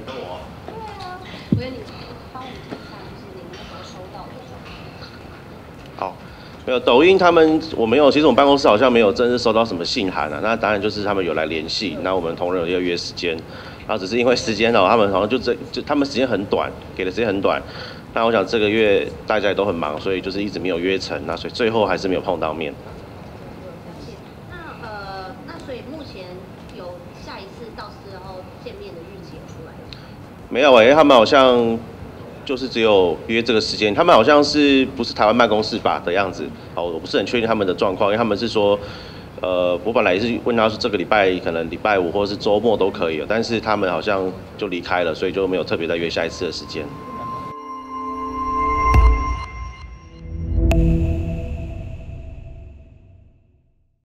跟我。 对啊，我觉得你帮我们看一下，就是你们那时候收到的状况。 好，没有抖音他们我没有，其实我们办公室好像没有正式收到什么信函啊。那当然就是他们有来联系，那我们同仁有要约时间，然后只是因为时间哦，他们好像就他们时间很短，给的时间很短。那我想这个月大家也都很忙，所以就是一直没有约成，那所以最后还是没有碰到面。 了解。那所以目前有下一次到时候见面的日期有出来吗？ 没有他们好像就是只有约这个时间，他们好像是不是台湾办公室吧的样子。好，我不是很确定他们的状况，因为他们是说，我本来也是问他说这个礼拜可能礼拜五或者是周末都可以，但是他们好像就离开了，所以就没有特别再约下一次的时间。